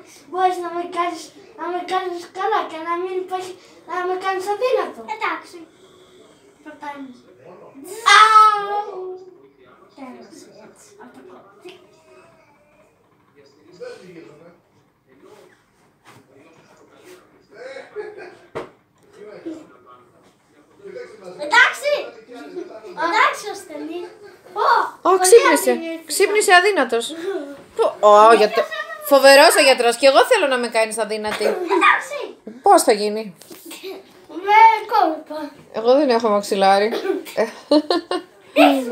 μπορείς να με κάνεις καλά και να μην υπάρχει, να με κάνεις αδύνατο. Εντάξει. Προτάνεις. Τέλος, έτσι, από το κόμμα. Εντάξει. Εντάξει, ο Στέλι. Ω, ξύπνησε. Ξύπνησε αδύνατος. Φοβερός ο γιατρός. Και εγώ θέλω να με κάνεις αδύνατη. Εντάξει. Πώς θα γίνει? Με κόλπα. Εγώ δεν έχω μαξιλάρι.